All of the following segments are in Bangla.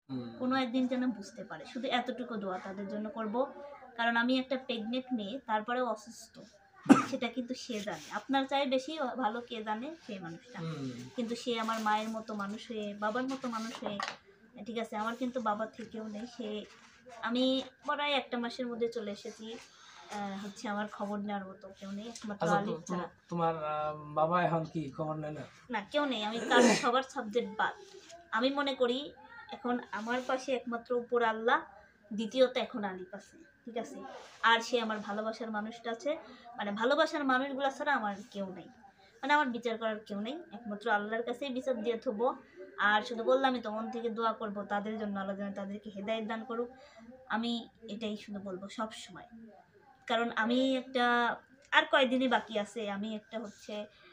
কোনো একদিন যেন বুঝতে পারে। শুধু এতটুকু দোয়া তাদের জন্য করব, কারণ আমি একটা প্রেগনেন্ট মেয়ে, তারপরেও অসুস্থ, সেটা কিন্তু সে জানে। আপনার চাই বেশি ভালো কে জানে, সেই মানুষটা। কিন্তু সে আমার মায়ের মতো মানুষ হয়ে, বাবার মতো মানুষ হয়ে, ঠিক আছে, আমার কিন্তু বাবা থেকেও নেই। সে, আমি প্রায় একটা মাসের মধ্যে চলে এসেছি, হচ্ছে আমার খবর নেওয়ার মতো কেউ নেই, একমাত্র আলিফ ছাড়া। তোমার বাবা এখন কি খবর নেয় না? না, কেউ নেই। আমি কারণ সবার সাবজেক্ট বাদ। আমি মনে করি এখন আমার পাশে একমাত্র উপর আল্লাহ, দ্বিতীয়ত এখন আলিফ আছে, ঠিক আছে। আর সে আমার ভালোবাসার মানুষটা আছে, মানে ভালোবাসার মানুষগুলো ছাড়া আমার কেউ নেই, মানে আমার বিচার করার কেউ নেই, একমাত্র আল্লাহর কাছেই বিচার দিয়ে থবো। আর শুধু বললামই তো, মন থেকে দোয়া করব তাদের জন্য, আল্লাহ যেন তাদেরকে হেদায়েত দান করুক। আমি এটাই শুধু বলবো সব সময়। কারণ আমি একটা, আর কয়দিনই বাকি আছে, আমি একটা হচ্ছে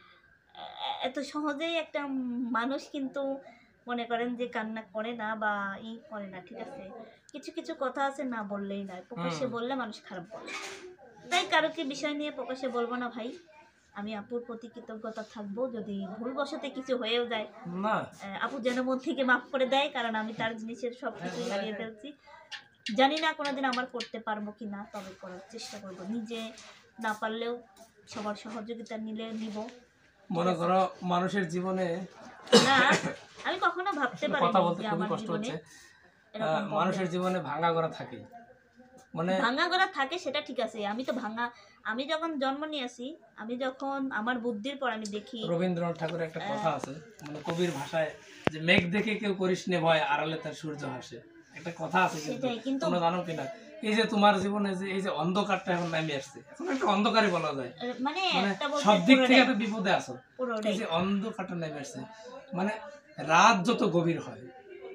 এত সহজেই একটা মানুষ কিন্তু মনে করেন যে কান্না করে না বা করে না, ঠিক আছে। কিছু কিছু কথা আছে না বললেই নয়, প্রকাশ্যে বললে মানুষ খারাপ বলে। তাই কারোকে বিষয় নিয়ে প্রকাশ্যে বলবো না ভাই। আমি আপুর প্রতি কৃতজ্ঞতা থাকবো, যদি ভুলবশতে কিছু হয়েও যায় আপু যেন মন থেকে মাফ করে দেয়, কারণ আমি তার জিনিসের সব কিছুই হারিয়ে ফেলছি। জানি না কোনোদিন আমার করতে পারবো কি না, তবে করার চেষ্টা করবো। নিজে না পারলেও সবার সহযোগিতা নিব। মনে করো মানুষের জীবনে না, আমি কখনো ভাবতে পারি কথা বলতে যে খুবই আমার কষ্ট জীবনে হচ্ছে। এরকম মানুষের জীবনে ভাঙা গড়া থাকে, মানে ভাঙা গড়া থাকে, সেটা ঠিক আছে। আমি তো ভাঙা, আমি যখন জন্ম নিয়েছি, আমি যখন আমার বুদ্ধির পর আমি দেখি, রবীন্দ্রনাথ ঠাকুরের একটা কথা আছে, মানে কবির ভাষায়, যে মেঘ দেখে কেউ করিস নে ভয়, আড়ালে তার সূর্য হাসে, একটা কথা আছে। কিন্তু তোমরা জানো কিনা, এই যে তোমার জীবনে যে এই যে অন্ধকারটা এখন নামে আসছে, এখন একটা অন্ধকারই বলা যায়, মানে সব দিক থেকে একটা বিপদে আছো। এই যে অন্ধকারটা নেমে আসছে, মানে রাত যত গভীর হয়,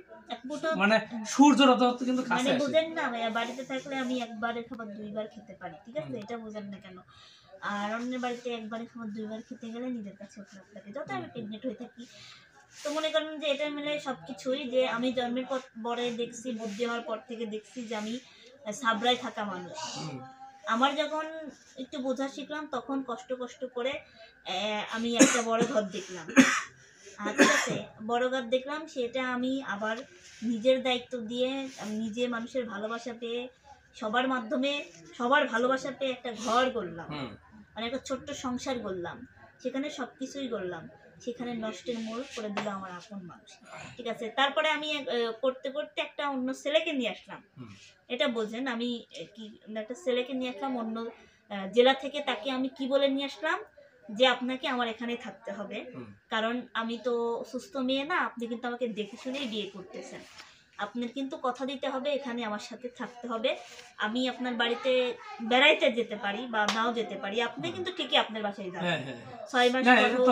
মানে সূর্যটা তো কিন্তু কাছে মানে আসে। বুঝেন না ভাইয়া, বাড়িতে থাকলে আমি একবারের খাবার দুইবার খেতে পারি, ঠিক আছে, এটা বুঝেন না কেন। আর অন্যের বাড়িতে একবারের খাবার দুইবার খেতে গেলে নিজের কাছে খারাপ লাগে, যত আমি প্রেগনেন্ট হয়ে থাকি। তো মনে করেন যে এটা মিলে সবকিছুই, যে আমি জন্মের পর পরে দেখছি, বুদ্ধি হওয়ার পর থেকে দেখছি যে আমি সাবরায় থাকা মানুষ। আমার যখন একটু বোঝা শিখলাম, তখন কষ্ট কষ্ট করে আমি একটা বড় ঘর দেখলাম। ঠিক আছে, বড় ঘর দেখলাম, সেটা আমি আবার নিজের দায়িত্ব দিয়ে, আমি নিজে মানুষের ভালোবাসা পেয়ে, সবার মাধ্যমে সবার ভালোবাসা পেয়ে একটা ঘর করলাম, মানে একটা ছোট্ট সংসার করলাম, সেখানে সব কিছুই করলাম। সেখানে নষ্টের মোড় করে দিল আমার আপন মানুষ, ঠিক আছে। তারপরে আমি করতে করতে একটা অন্য ছেলেকে নিয়ে আসলাম, এটা বোঝেন। আমি কি একটা ছেলেকে নিয়ে আসলাম অন্য জেলা থেকে, তাকে আমি কি বলে নিয়ে আসলাম, যে আপনাকে আমার এখানে থাকতে হবে, কারণ আমি তো সুস্থ মেয়ে না, আপনি কিন্তু আমাকে দেখে শুনেই বিয়ে করতেছেন, আপনার কিন্তু কথা দিতে হবে, এখানে আমার সাথে থাকতে হবে। আমি আপনার বাড়িতে বেড়াইতে যেতে পারি বা নাও যেতে পারি, আপনি কিন্তু ঠিকই আপনার বাসায় যাবেন। 6 মাস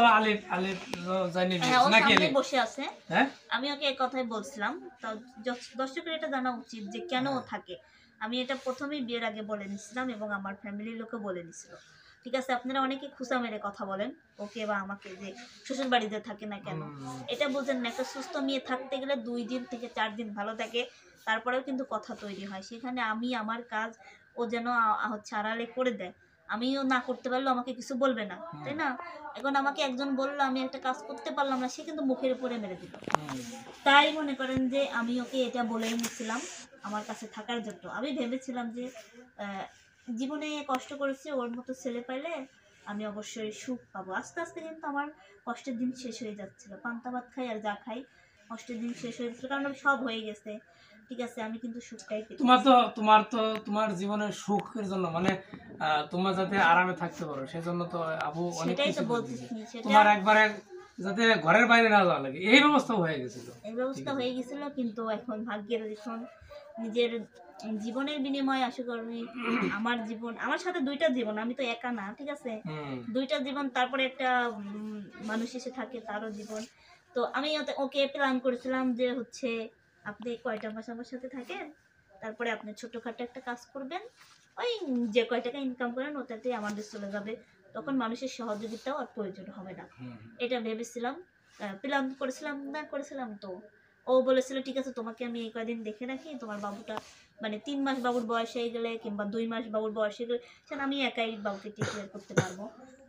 বসে আছে, আমি ওকে এক কথাই বলছিলাম। দর্শকের এটা জানা উচিত যে কেন থাকে। আমি এটা প্রথমেই বিয়ের আগে বলে নিছিলাম, এবং আমার ফ্যামিলির লোকও বলে নিছিল, ঠিক আছে। আপনারা অনেকে খুশা মেরে কথা বলেন ওকে বা আমাকে, যে শ্বশুর বাড়িতে থাকে না কেন, এটা বুঝেন না। একটা সুস্থ মেয়ে থাকতে গেলে 2 দিন থেকে 4 দিন ভালো থাকে, তারপরেও কিন্তু কথা তৈরি হয়। সেখানে আমি আমার কাজ ও যেন হচ্ছে আড়ালে করে দেয়, আমিও না করতে পারলেও আমাকে কিছু বলবে না, তাই না। এখন আমাকে একজন বললো আমি একটা কাজ করতে পারলাম না, সে কিন্তু মুখের উপরে মেরে দিল। তাই মনে করেন যে আমি ওকে এটা বলেই নিয়েছিলাম আমার কাছে থাকার জন্য। আমি ভেবেছিলাম যে জীবনে কষ্ট করেছি, ওর মতো ছেলে পাইলে আমি অবশ্যই সুখ পাবো। আস্তে আস্তে কিন্তু আমার কষ্টের দিন শেষ হয়ে যাচ্ছিল। পান্তা ভাত খাই আর যা খাই, কষ্টের দিন শেষ হয়ে যাচ্ছিল, কারণ সব হয়ে গেছে, ঠিক আছে। আমি কিন্তু সুখটাই পেয়েছি। তোমার জীবনের সুখের জন্য, মানে তোমার যাতে আরামে থাকতে পারো, সেজন্য তো আপু অনেক কিছু বলতেছে। তোমার একবারে যাতে ঘরের বাইরে না যাওয়া লাগে, এই ব্যবস্থা হয়ে গেছিল, কিন্তু এখন ভাগ্যের দেখুন, নিজের জীবনের বিনিময়ে আশা করি আমার জীবন, আমার সাথে 2টা জীবন, আমি তো একা না, ঠিক আছে। 2টা জীবন, তারপরে একটা মানুষ এসে থাকে, তারও জীবন। তো আমি ওকে প্ল্যান করেছিলাম যে হচ্ছে আপনি কয়টা মাস আমার সাথে থাকেন, তারপরে আপনি ছোটখাটো একটা কাজ করবেন, ওই যে কয় টাকা ইনকাম করেন ওটাতেই আমাদের চলে যাবে, তখন মানুষের সহযোগিতাও আর প্রয়োজন হবে না, এটা ভেবেছিলাম, প্ল্যান করেছিলাম। তো ও বলেছিল ঠিক আছে, তোমাকে আমি এই কয়দিন দেখে রাখি, তোমার বাবুটা মানে 3 মাস বাবুর বয়স হয়ে গেলে কিংবা 2 মাস বাবুর বয়স হয়ে গেলে, সেটা আমি একাই বাবুকে টেক কেয়ার করতে পারবো।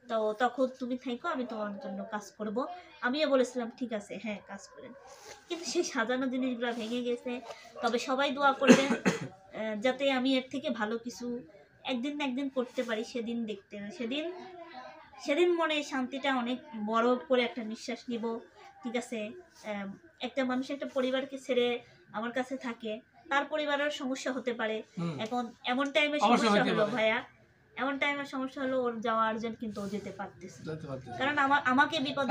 তো তখন তুমি থাইকো, আমি তোমার জন্য কাজ করব। আমিও বলেছিলাম ঠিক আছে, হ্যাঁ কাজ করেন। কিন্তু সেই সাজানো জিনিসগুলো ভেঙে গেছে। তবে সবাই দোয়া করবেন যাতে আমি এর থেকে ভালো কিছু একদিন না একদিন করতে পারি। সেদিন দেখতে সেদিন মনে শান্তিটা অনেক বড় করে একটা নিঃশ্বাস নিব। ঠিক আছে, একটা মানুষ একটা পরিবারকে ছেড়ে আমার কাছে থাকে, তার পরিবারের সমস্যা হতে পারে। এখন এমন টাইমে সমস্যা হলো ভাইয়া, এমন টাইমে সমস্যা হলো, ওর যাওয়া আর্জেন্ট, কিন্তু ও যেতে পারতেছে কারণ আমাকে বিপদে,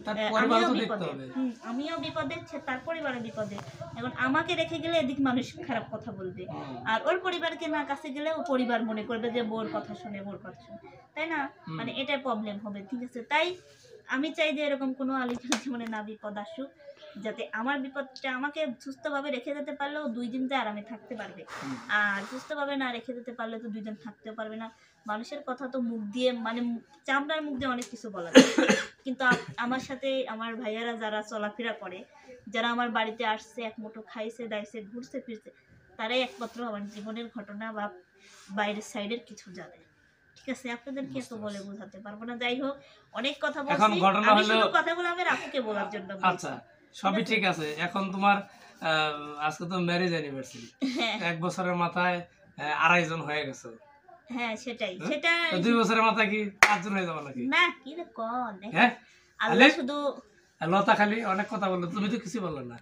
আমিও বিপদে, তার পরিবারের বিপদে। এখন আমাকে রেখে গেলে এদিক মানুষ খারাপ কথা বলবে, আর ওর পরিবারকে না কাছে গেলে ও পরিবার মনে করবে যে বোর কথা শুনে, তাই না? মানে এটা প্রবলেম হবে। ঠিক আছে, তাই আমি চাই যে এরকম কোনো আলোচনা জীবনে না বিপদ আসুক, যাতে আমার বিপদটা আমাকে সুস্থভাবে রেখে যেতে পারলেও 2 দিন যে আরামে থাকতে পারবে, আর সুস্থভাবে না রেখে যেতে পারলে তো 2 দিন থাকতেও পারবে না। মানুষের কথা তো মুখ দিয়ে, মানে চামড়ার মুখ দিয়ে অনেক কিছু বলা যায়, কিন্তু আমার সাথে আমার ভাইয়ারা যারা চলাফেরা করে, যারা আমার বাড়িতে আসছে, এক মুঠো খাইছে দাইছে ঘুরছে ফিরছে, তারাই একমাত্র আমার জীবনের ঘটনা বা বাইরের সাইডের কিছু জানে। ঠিক আছে, আপনাদেরকে এত বলে বোঝাতে পারবো না। যাই হোক, অনেক কথা বলছি, আমি শুধু কথাগুলো আমি রাফুকে বলার জন্য। আচ্ছা, সবই ঠিক আছে। এখন তোমার আজকে তো ম্যারেজ অ্যানিভার্সারি, 1 বছরের মাথায় 2.5 জন হয়ে গেছে। হ্যাঁ সেটাই, সেটা 2 বছরের মাথায় কি 5 জন হয়ে যাবে নাকি? না, কি রে কোন, হ্যাঁ আল্লাহ শুধু। লতা খালি অনেক কথা বললো, তুমি তো কিছু বললে না।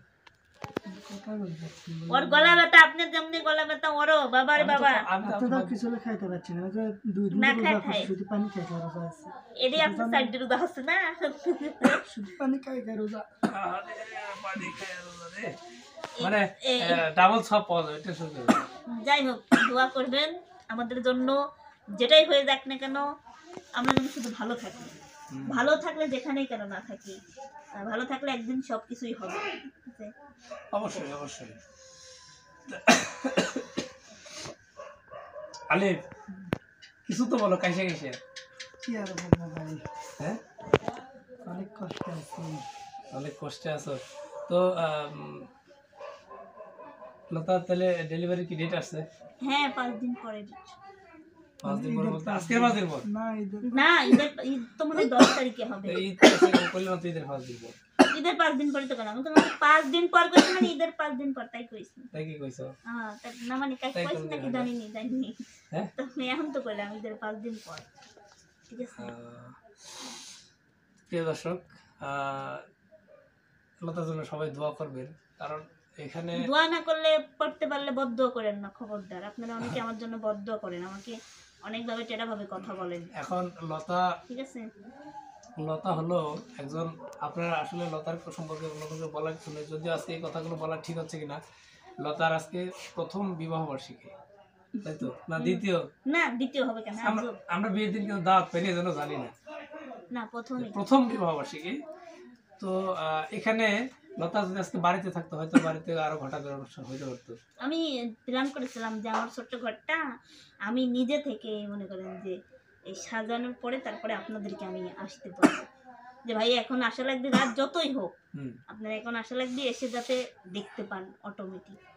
ওর গলা ব্যথা, আপনার যেমনি গলা ব্যথা ওরও, বাবার বাবা। আমি তো কিছু খাইতে পারছি না, যে 2 দিন শুধু পানি খাই খাই রোজা আছে। এডি আপনার সাইড দিয়ে রোজা আছে না, শুধু পানি খাই খাই রোজা। পানি খাই রোজা রে, মানে ডাবল সব পাওয়া যায়, এটা শুনতে। যাই হোক, দোয়া করবেন আমাদের জন্য, যেটাই হয়ে যাক না কেন আমরা যেন শুধু ভালো থাকি। ভালো থাকলে যেখানেই কেন না থাকি, ভালো থাকলে একদিন সবকিছুই হবে। অবশ্যই অবশ্যই। আলিফ, কিছু তো বলো, কাইসে কাইসে। কি আর বলবো ভাই, হ্যাঁ অনেক কষ্ট আছে। অনেক কষ্টে আছো তো। লতা, তাহলে ডেলিভারি কি ডেট আসছে? হ্যাঁ 5 দিন পরে। 5 দিন পর বলতে আজকের 5 দিন পর না, ঈদ তো মনে হয় 10 তারিখে হবে। ঈদ করলে না, ঈদের 5 দিন পর। ঈদের 5 দিন পরে তো কেন, আমি তো 5 দিন পর কইছি, মানে ঈদের 5 দিন পর, তাই কইছি। তাই কি কইছো? হ্যাঁ, না মানে কাই কইছি নাকি জানিনি। হ্যাঁ, তো আমি এখন তো কইলাম ঈদের 5 দিন পর। ঠিক আছে প্রিয় দর্শক, লতার জন্য সবাই দোয়া করবেন, কারণ এখানে দোয়া না করলে, পড়তে পারলে বদদোয়া করেন না, খবরদার। আপনারা অনেকে আমার জন্য বদদোয়া করেন, আমাকে অনেকভাবে টেড়াভাবে কথা বলেন। এখন লতা, ঠিক আছে, লতা হলো একজন, আপনারা আসলে লতার সম্পর্কে অন্যকে বলার কিছু নেই, যদিও আজকে এই কথাগুলো বলা ঠিক হচ্ছে কিনা। লতার আজকে প্রথম বিবাহ বার্ষিকী, তাই তো? না দ্বিতীয়? না দ্বিতীয় হবে কেন, আমরা বিয়ের দিন কিন্তু দাওয়াত পেলে যেন জানি না, না প্রথম বিবাহ বার্ষিকী। তো এখানে লতা যদি আজকে বাড়িতে থাকতো, হয়তো বাড়িতে আরো ঘটাঘট অনুষ্ঠান হইতে পারতো। আমি প্ল্যান করেছিলাম যে আমার ছোট্ট ঘরটা আমি নিজে থেকে, মনে করেন যে এই সাজানোর পরে তারপরে আপনাদেরকে আমি আসতে পারবো, যে ভাই এখন আসা লাগবে, রাত যতই হোক আপনারা এখন আসা লাগবে, এসে যাতে দেখতে পান অটোমেটিক।